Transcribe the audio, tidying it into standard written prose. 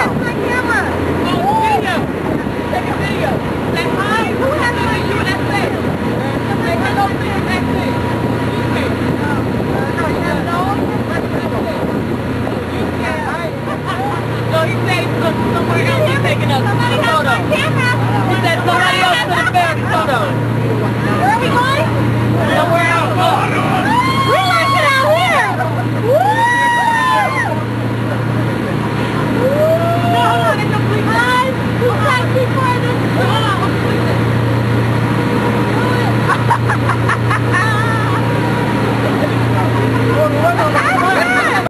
That's my camera. Oh, video. Take a video. Say hi. Who has my USA? Say hello to your accent.